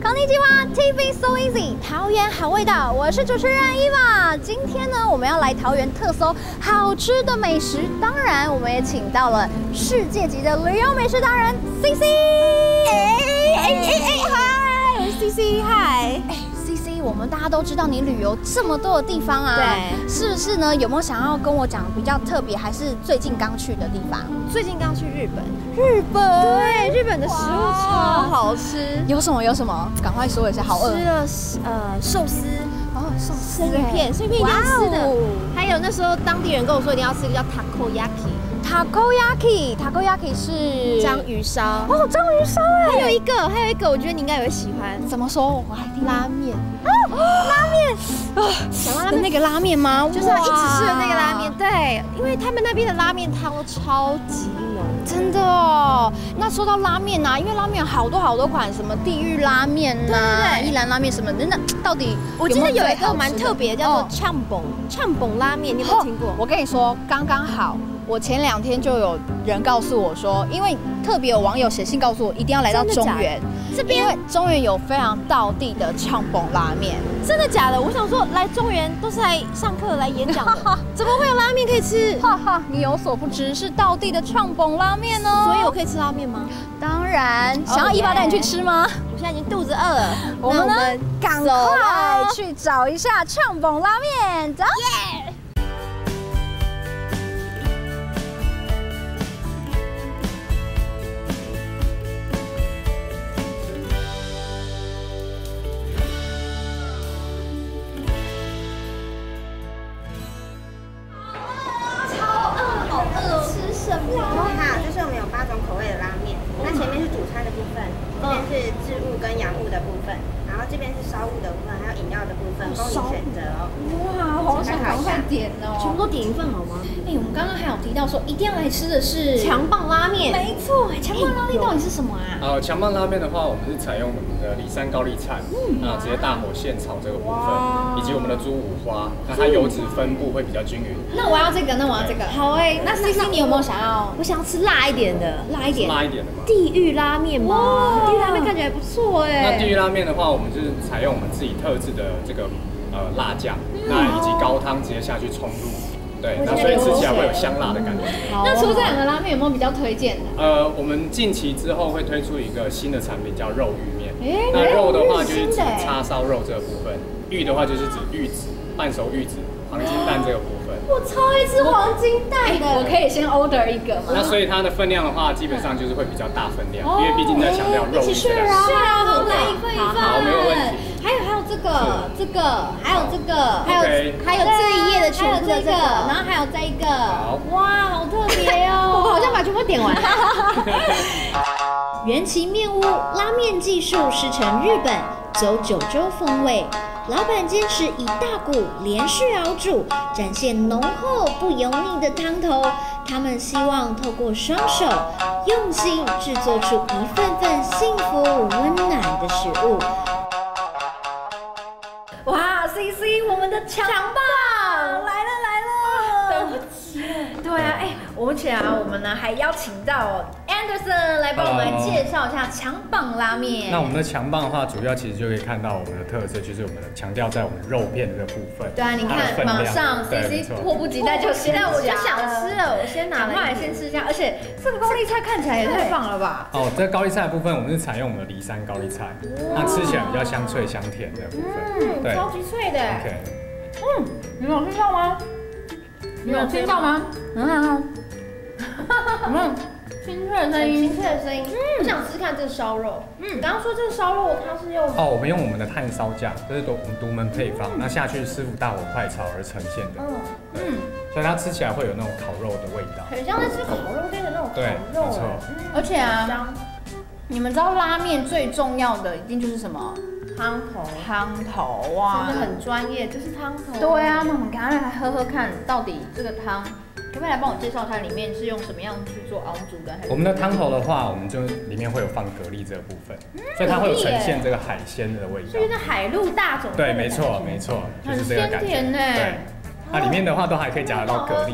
こんにちは ，TV So Easy， 桃园好味道，我是主持人伊娃。今天呢，我们要来桃园特搜好吃的美食，当然我们也请到了世界级的旅游美食达人 CC。嗨，我是 CC， 嗨。CC， 我们大家都知道你旅游这么多的地方啊， 对， 是不是呢？有没有想要跟我讲比较特别，还是最近刚去的地方？ 最近刚去日本。 日本， 对，日本的食物超好吃。 有什么？有什么？赶快说一下，好饿。 吃了寿司， 寿司生鱼片，生鱼片一定要吃的。还有那时候当地人跟我说一定要吃一个叫 takoyaki。takoyaki 是章鱼烧哦，章鱼烧哎。还有一个，我觉得你应该也会喜欢。 怎么说？我来听。 拉面拉面想到那个拉面吗？ 就是要一直吃的那个拉面。对，因为他们那边的拉面汤都超级浓， 真的哦。那说到拉面啊，因为拉面有好多款，什么地狱拉面呐，一兰拉面什么的，那到底我记得有一个蛮特别，叫做呛崩拉面，你有没有听过？ 我跟你说，刚刚好。我前2天就有人告诉我说，因为特别有网友写信告诉我，一定要来到中原这边， 因为中原有非常道地的呛崩拉面。 真的假的？我想说，来中原都是来上课、来演讲的，怎么会有拉面可以吃？ 哈哈，你有所不知，是道地的呛崩拉面哦。 所以我可以吃拉面吗？ 当然，想要伊娃带你去吃吗？ 我现在已经肚子饿了， 我们呢，赶快去找一下呛崩拉面，走！ 是置物跟养物的部分，然后这边是烧物的部分，还有饮料的部分，供你选择哦。 哇，好想赶快点哦！ 全部都点一份好吗？ 我们刚刚还有提到说一定要来吃的是强棒拉面。 没错，强棒拉面到底是什么啊？ 强棒拉面的话，我们是采用我们的里山高丽菜，直接大火现炒这个部分，以及我们的猪五花，那它油脂分布会比较均匀。 那我要这个，好哎。那 CC 你有没有想要？ 我想要吃辣一点的， 辣一点的吗？ 地狱拉面吗？地狱拉面看起来不错哎。 那地狱拉面的话，我们就是采用我们自己特制的这个辣酱，那以及高汤直接下去冲入。对，那所以吃起来会有香辣的感觉。 那除了这2个拉面，有没有比较推荐的？ 我们近期之后会推出一个新的产品，叫肉芋面。那肉的话就是指叉烧肉这个部分，芋的话就是指玉子、半熟玉子、黄金蛋这个部分。 我超爱吃黄金蛋的，我可以先 order 一个吗？ 那所以它的分量的话，基本上就是会比较大分量，因为毕竟在强调肉。 一起是啊，好来一份。 好，没有问题。 还有这个，还有这个， 还有这一页的全部的这个， 然后还有这一个，哇，好特别哦！ 我好像把全部点完。 元崎面屋拉面技术师承日本，走九州风味。老板坚持以大骨连续熬煮，展现浓厚不油腻的汤头。他们希望透过双手用心制作出一份份幸福温暖的食物。 哇 ，CC， 我们的强棒来了！对不起。对啊，而且我们呢还邀请到 Anderson 来帮我们介绍一下强棒拉面。 那我们的强棒的话，主要其实就可以看到我们的特色，就是我们的强调在我们肉片这个部分。 对啊，你看，马上 CC 迫不及待就先夹了，我就想吃了，我先拿来先吃一下。而且这个高丽菜看起来也太棒了吧！ 这个高丽菜的部分，我们是采用我们的梨山高丽菜，那吃起来比较香脆香甜的部分。对， 超级脆的。 OK。 你有听到吗？你有听到吗？清脆的声音，我想吃看这个烧肉。你刚刚说这个烧肉它是用我们用我们的炭烧酱，这是我们独门配方，那下去师傅大火快炒而呈现的。所以它吃起来会有那种烤肉的味道， 很像在吃烤肉店的那种烤肉。 没错。 而且你们知道拉面最重要的一定就是什么？汤头啊， 真的很专业，就是汤头。 对啊，那我们赶快来喝看，到底这个汤，可不可以来帮我介绍一下里面是用什么样去做熬煮的？ 我们的汤头的话，我们就里面会有放蛤蜊这个部分，所以它会有呈现这个海鲜的味道， 就是海陆大种。 对，没错，就是这个感觉。 很鲜甜呢。 对，它里面的话都还可以夹得到蛤蜊。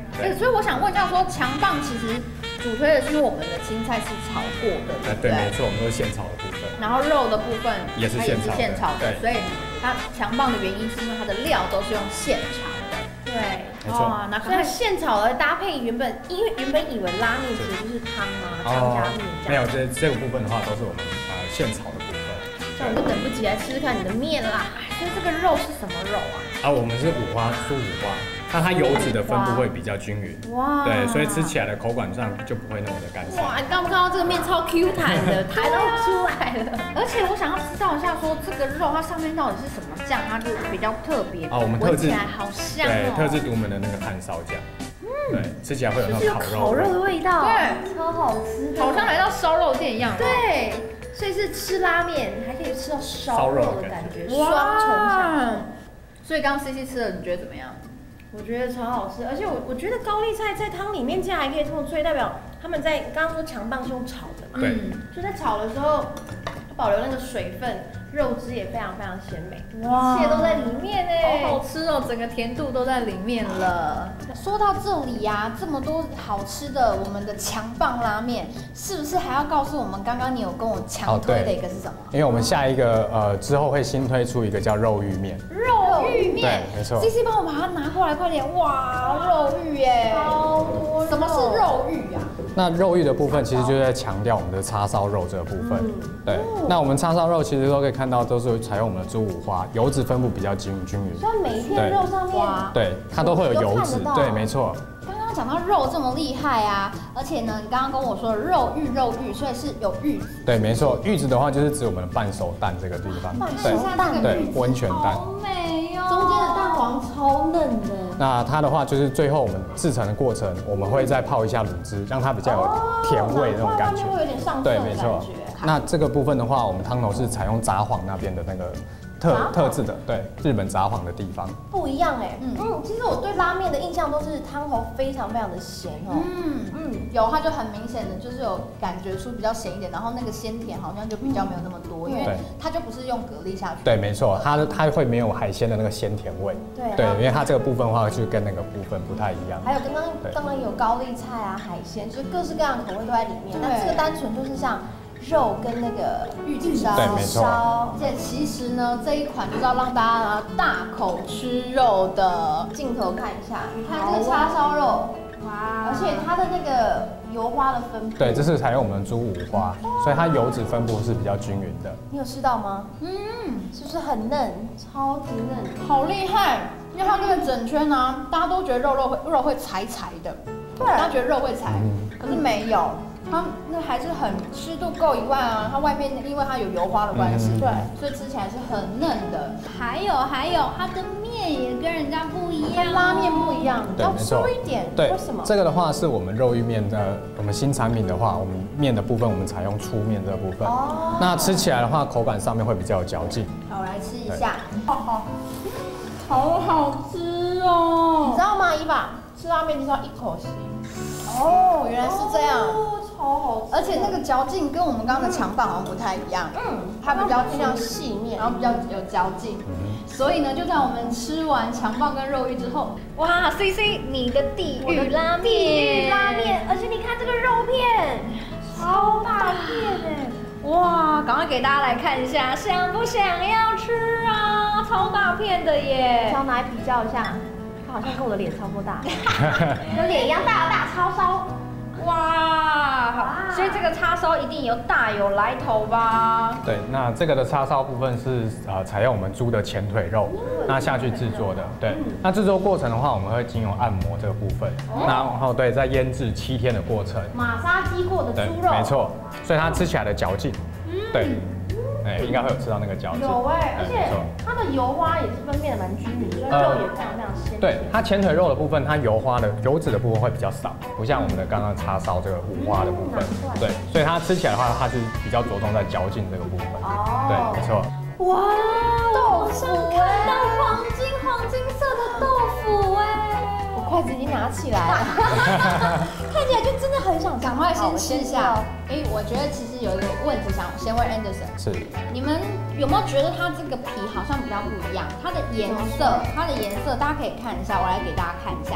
所以我想问一下，说强棒其实主推的是因为我们的青菜是炒过的，对不对？ 对，没错，我们都是现炒的部分。 然后肉的部分也是现炒的， 所以它强棒的原因是因为它的料都是用现炒的。 对， 没错。 那所以现炒的搭配因为原本以为拉面其实就是汤啊，汤加面这样。 没有，这个部分的话都是我们现炒的部分。 那我就等不及来吃吃看你的面啦。所以这个肉是什么肉啊？ 我们是五花酥五花，那它油脂的分布会比较均匀。哇，对，所以吃起来的口感上就不会那么的干涩。 哇，你刚不看到这个面超 Q 弹的，弹都出来了。 而且我想要知道一下，说这个肉它上面到底是什么酱，它就比较特别。 我们特制闻起来好香对，特制独门的那个炭烧酱。对，吃起来会有那种烤肉的味道， 对， 超好吃， 好像来到烧肉店一样。 对，所以是吃拉面还可以吃到烧肉的感觉，双重享受。 所以刚刚 CC 吃了，你觉得怎么样？ 我觉得超好吃，而且我觉得高丽菜在汤里面竟然还可以这么脆，代表他们在刚刚说强棒是用炒的嘛， 对， 就在炒的时候保留那个水分，肉汁也非常非常鲜美， 哇， 一切都在里面哎， 好好吃哦，整个甜度都在里面了。说到这里呀，这么多好吃的我们的强棒拉面，是不是还要告诉我们刚刚你有跟我强推的一个是什么？ 因为我们下一个之后会新推出一个叫肉芋面。 肉芋面， 对，没错。 CC 帮我把它拿过来，快点！哇，肉芋耶， 超多肉。 什么是肉芋啊？ 那肉芋的部分其实就是在强调我们的叉烧肉这个部分。对，那我们叉烧肉其实都可以看到都是采用我们的猪五花，油脂分布比较均匀。 所以每一片肉上面， 对，它都会有油脂。对，没错。 刚刚讲到肉这么厉害啊，而且呢，你刚刚跟我说肉芋，所以是有芋子。 对，没错，芋子的话就是指我们的半熟蛋这个地方。 半熟蛋， 对，温泉蛋。 好美哦， 中间的蛋黄超嫩的。 那它的话就是最后我们制成的过程，我们会再泡一下卤汁，让它比较有甜味那种感觉。 会有点上色的感觉。对，没错。 那这个部分的话，我们汤头是采用札幌那边的那个特制的，对，日本札幌的地方不一样哎。其实我对拉面的印象都是汤头非常非常的咸哦。 有它就很明显的就是有感觉出比较咸一点，然后那个鲜甜好像就比较没有那么多，因为它就不是用蛤蜊下去。 对，没错，它会没有海鲜的那个鲜甜味。对，因为它这个部分的话就跟那个部分不太一样。 还有刚刚有高丽菜啊、海鲜，就是各式各样的口味都在里面。那这个单纯就是像肉跟那个玉子烧， 对，没错。 而且其实呢，这一款就是要让大家大口吃肉的。 镜头看一下， 你看这个叉烧肉， 哇！而且它的那个油花的分布， 对，这是采用我们的猪五花，所以它油脂分布是比较均匀的。 你有吃到吗？是不是很嫩，超级嫩， 好厉害！因为它这个整圈呢，大家都觉得肉会柴柴的，对，大家觉得肉会柴，可是没有。它那还是很湿度够以外啊，它外面因为它有油花的关系，对，所以吃起来是很嫩的。还有，它的面也跟人家不一样， 拉面不一样， 要粗一点。 对， 为什么？ 这个的话是我们肉芋面的，我们新产品的话，我们面的部分我们采用粗面这个部分。哦。那吃起来的话，口感上面会比较有嚼劲。 好，我来吃一下。好好吃哦！ 你知道吗，伊娃？吃拉面就是要一口吸。 哦，原来是这样。 超好吃， 而且那个嚼劲跟我们刚刚的强棒好像不太一样，它比较偏向细面，然后比较有嚼劲，所以呢，就在我们吃完强棒跟肉芋之后，哇 ，CC 你的地狱拉面， 而且你看这个肉片，超大片哎， 哇，赶快给大家来看一下，想不想要吃啊？超大片的耶， 想拿来比较一下，它好像跟我的脸差不多大，跟脸一样大的大叉烧。 哇，所以这个叉烧一定有大有来头吧？ 对，那这个的叉烧部分是采用我们猪的前腿肉，那下去制作的。对，那制作过程的话，我们会经由按摩这个部分，然后对，在腌制7天的过程， 马杀鸡过的猪肉， 没错，所以它吃起来的嚼劲，对。应该会有吃到那个嚼劲。 有而且它的油花也是分辨的蛮均匀，所以肉也非常非常鲜。 对，它前腿肉的部分，它油脂的部分会比较少，不像我们的刚刚叉烧这个五花的部分。对，所以它吃起来的话，它是比较着重在嚼劲这个部分。哦，对，没错。 哇，豆腐看到黄金色的豆腐我筷子已经拿起来了，看起来就真的很想赶快先吃一下。我觉得其实有一个问题想先问 Anderson， 是你们有没有觉得它这个皮好像比较不一样？它的颜色，大家可以看一下，我来给大家看一下。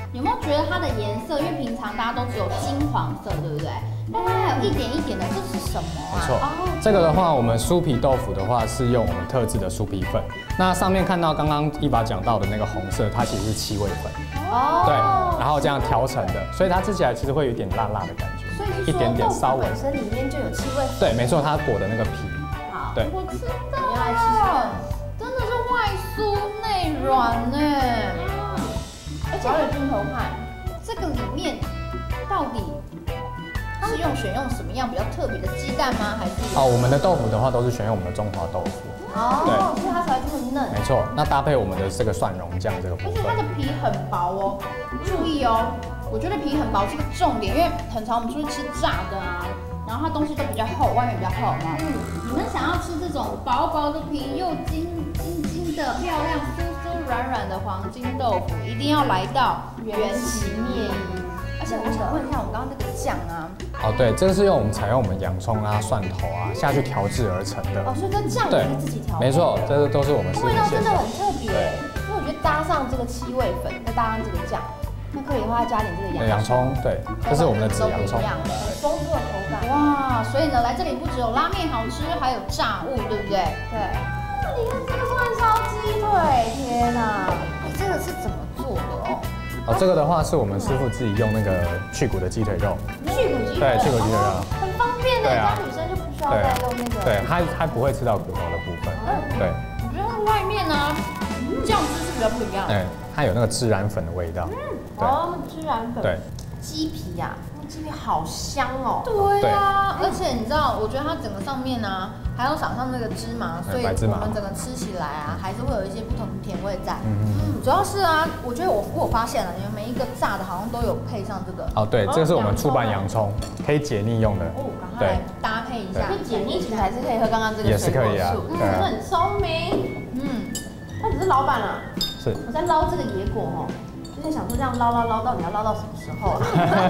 有没有觉得它的颜色？因为平常大家都只有金黄色，对不对？但它还有一点一点的，这是什么啊？ 没错，这个的话，我们酥皮豆腐的话是用我们特制的酥皮粉。那上面看到刚刚一把讲到的那个红色，它其实是七味粉。哦。对，然后这样调成的，所以它吃起来其实会有一点辣辣的感觉。 所以是说豆腐本身里面就有七味粉。 对，没错，它裹的那个皮。 好。 对。 我知道了，真的是外酥内软呢。 而且还有镜头看， 这个里面到底是选用什么样比较特别的鸡蛋吗？还是？ 哦，我们的豆腐的话都是选用我们的中华豆腐。 哦，所以它才这么嫩。 没错，那搭配我们的这个蒜蓉酱这个部分。 而且它的皮很薄哦，注意哦，我觉得皮很薄是个重点，因为很常我们出去吃炸的啊，然后它东西都比较厚，外面比较厚嘛。你们想要吃这种薄薄的皮又金的漂亮、酥酥软软的黄金豆腐，一定要来到元喜面。而且我想问一下，我们刚刚这个酱啊， 哦对，这个是采用我们洋葱啊、蒜头啊下去调制而成的。 哦，所以这酱也是自己调。 没错，这都是我们师傅味道真的现做。 很特别，因为我觉得搭上这个七味粉，再搭上这个酱，那可以的话加点这个洋葱，对，这是我们的紫洋葱， 很丰富的口感。 哇，所以呢，来这里不只有拉面好吃，还有炸物，对不对？ 对。那你看这个串烧鸡腿，天哪！ 这个是怎么做的哦？ 哦，这个的话是我们师傅自己用那个去骨的鸡腿肉， 去骨鸡腿， 对，去骨鸡腿肉， 很方便的，家女生就不需要再用那个， 对，它不会吃到骨头的部分，对。 我觉得它外面呢，酱汁是比较不一样， 对，它有那个孜然粉的味道， 哦，孜然粉， 对， 鸡皮呀，那鸡皮好香哦， 对啊，而且你知道，我觉得它整个上面呢，还有撒上那个芝麻，所以我们整个吃起来啊，还是会有一些不同的甜味在。主要是啊，我觉得我发现了，你们每一个炸的好像都有配上这个。 哦，对，这个是我们醋拌洋葱，可以解腻用的。 哦，赶快来搭配一下。 可以解腻，其实还是可以喝刚刚这个水果醋，真的很聪明。他只是老板啊， 是我在捞这个野果哦，就在想说这样捞到底要捞到什么时候啊？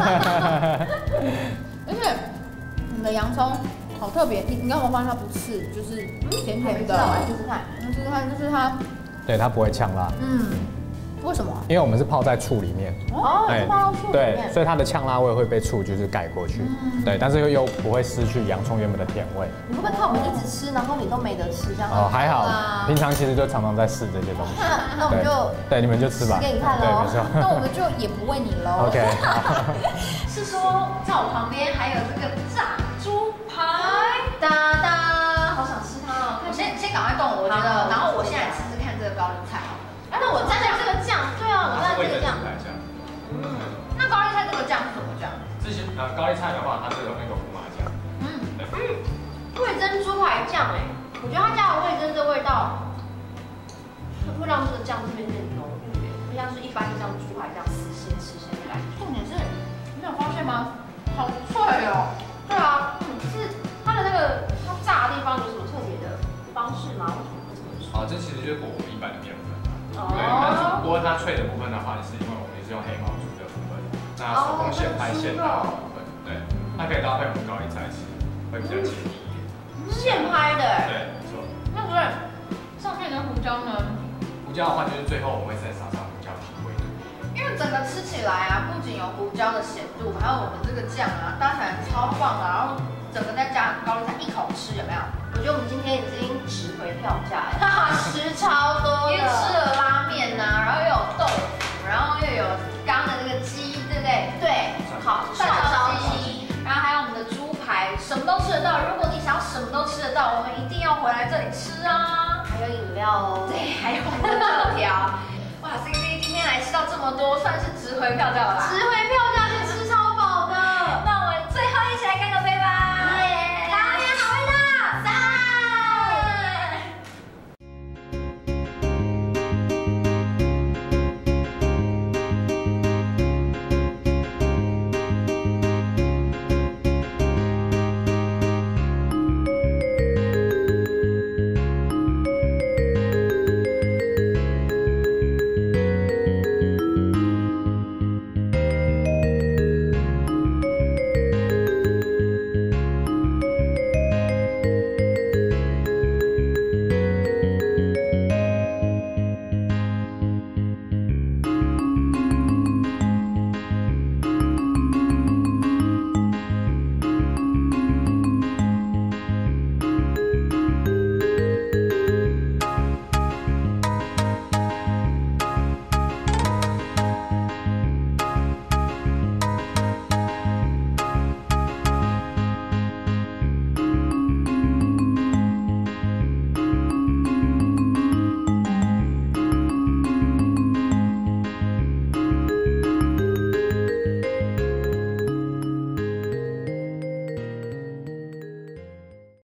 而且你的洋葱好特别，你刚刚发现它不刺，就是甜甜的。 我来试试看， 就是它， 对，它不会呛辣。 为什么？ 因为我们是泡在醋里面。 哦，是泡到醋里面。 对，所以它的呛辣味会被醋就是盖过去。对，但是又不会失去洋葱原本的甜味。 你会不会看我们一直吃，然后你都没得吃这样？ 哦，还好，平常其实就常常在试这些东西。 那我们就对，你们就吃吧。 给你看喽。 对，没错。 那我们就也不喂你喽。 OK。 是说在我旁边还有这个炸猪排，哒哒，好想吃它哦！我先赶快动，我觉得，然后我现在吃吃看这个高丽菜。 那我蘸的这个酱，对啊，我蘸这个酱。 那高丽菜这个酱是什么酱？ 这些高丽菜的话，它是有那个胡麻酱。 味噌猪排酱我觉得它加了味噌这味道，会让这个酱变得浓郁，不像是一般像猪排这样死鲜的感觉。 重点是，你有发现吗？好脆哦！ 对啊，是它的那个它炸的地方有什么特别的方式吗？ 这其实就是裹我们一般的面粉。对，但是不过它脆的部分的话，是因为我们也是用黑毛猪的部分，那手工现拍现打的部分，对，它可以搭配我们高丽菜吃，会比较解腻一点。 现拍的， 对，没错。 那所以上面的胡椒呢？ 胡椒的话，就是最后我们会再撒上胡椒皮味。 因为整个吃起来啊，不仅有胡椒的咸度，还有我们这个酱啊，搭起来超棒的，然后整个再加高丽菜一口吃，有没有？ 我觉得我们今天已经值回票价了，吃超多的， 因为吃了拉面呐，然后又有豆腐，然后又有刚刚的那个鸡，对不对？ 对，好， 串烧鸡，然后还有我们的猪排，什么都吃得到。如果你想要什么都吃得到，我们一定要回来这里吃啊！ 还有饮料哦， 对，还有我们的特调。哇 ，CC 今天来吃到这么多，算是值回票价了吧？ 值回票价